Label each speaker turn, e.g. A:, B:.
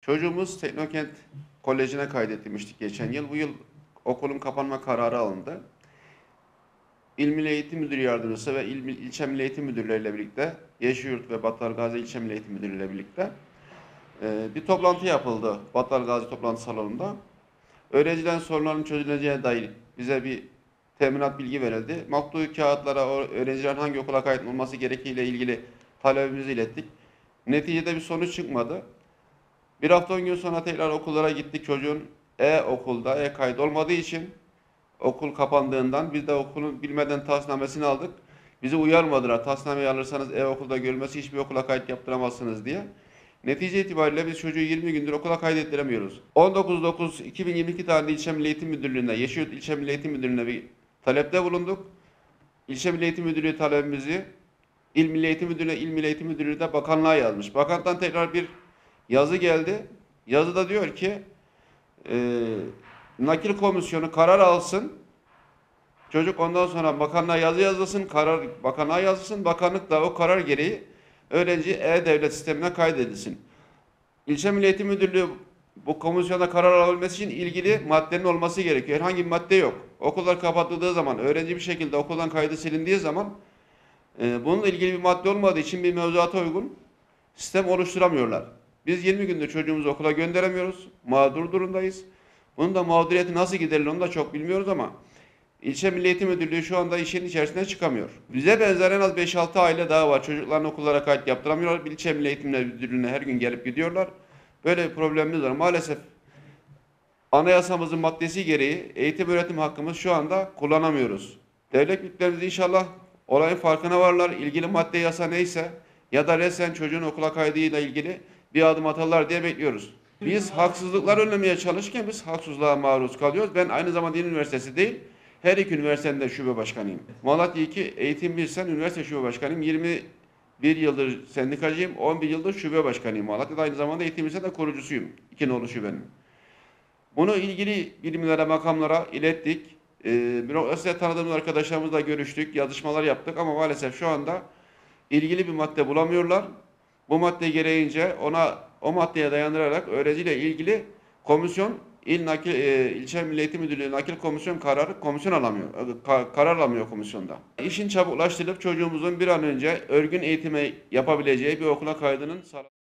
A: Çocuğumuz Teknokent Koleji'ne kaydetmiştik geçen yıl. Bu yıl okulun kapanma kararı alındı. İl Milli Eğitim Müdürü Yardımcısı ve ilçe Milli Eğitim Müdürleriyle birlikte, Yeşilyurt ve Battalgazi İlçe Milli Eğitim Müdürü ile birlikte bir toplantı yapıldı Battalgazi toplantı salonunda. Öğrencilerin sorunlarının çözüleceğine dair bize bir teminat bilgi verildi. Maktu kağıtlara öğrencilerin hangi okula kaydolması gerektiğiyle ilgili talebimizi ilettik. Neticede bir sonuç çıkmadı. Bir hafta 10 gün sonra tekrar okullara gittik. Çocuğun okulda kayıt olmadığı için okul kapandığından biz de okulun bilmeden tahsisnamesini aldık. Bizi uyarmadılar. Tahsisnameyi alırsanız okulda görülmesi hiçbir okula kayıt yaptıramazsınız diye. Netice itibariyle biz çocuğu 20 gündür okula kaydettiremiyoruz. 19.09.2022 tarihinde İlçe Milli Eğitim Müdürlüğü'ne, Yeşilyurt İlçe Milli Eğitim Müdürlüğü'ne bir talepte bulunduk. İlçe Milli Eğitim Müdürlüğü talebimizi İl Milli Eğitim Müdürlüğü'ne, İl Milli Eğitim Müdürlüğü de bakanlığa yazmış. Bakandan tekrar bir yazı geldi. Yazıda diyor ki nakil komisyonu karar alsın. Çocuk ondan sonra bakanlığa yazı yazılsın, karar bakanlığa yazılsın. Bakanlık da o karar gereği öğrenci e-devlet sistemine kaydedilsin. İlçe Milli Eğitim Müdürlüğü bu komisyona karar alabilmesi için ilgili maddenin olması gerekiyor. Herhangi bir madde yok. Okullar kapatıldığı zaman, öğrenci bir şekilde okuldan kaydı silindiği zaman bununla ilgili bir madde olmadığı için bir mevzuata uygun sistem oluşturamıyorlar. Biz 20 gündür çocuğumuzu okula gönderemiyoruz. Mağdur durumdayız. Bunun da mağduriyeti nasıl giderilir onu da çok bilmiyoruz ama İlçe Milli Eğitim Müdürlüğü şu anda işin içerisine çıkamıyor. Bize benzer en az 5-6 aile daha var. Çocuklarını okullara kayıt yaptıramıyorlar. İlçe Milli Eğitim Müdürlüğü'ne her gün gelip gidiyorlar. Böyle bir problemimiz var. Maalesef anayasamızın maddesi gereği eğitim öğretim hakkımız şu anda kullanamıyoruz. Devlet büyüklerimiz inşallah olayın farkına varlar. İlgili madde yasa neyse ya da resen çocuğun okula kaydıyla ilgili bir adım atarlar diye bekliyoruz. Biz haksızlıklar önlemeye çalışırken biz haksızlığa maruz kalıyoruz. Ben aynı zamanda İl Üniversitesi değil, her iki üniversitenin de şube başkanıyım. Malatya 2 Eğitim Bilsen Üniversite Şube Başkanıyım. 21 yıldır sendikacıyım, 11 yıldır şube başkanıyım. Malatya'da aynı zamanda Eğitim Bilsen de kurucusuyum. İki nolu şubenin. Bunu ilgili birimlere, makamlara ilettik. Bürokraside tanıdığımız arkadaşlarımızla görüştük, yazışmalar yaptık ama maalesef şu anda ilgili bir madde bulamıyorlar. Bu madde gereğince o maddeye dayandırarak öğrenciyle ilgili komisyon ilçe Milli Eğitim Müdürlüğü nakil komisyon komisyon alamıyor. Karar alamıyor komisyonda. İşin çabuklaştırılıp çocuğumuzun bir an önce örgün eğitimi yapabileceği bir okula kaydının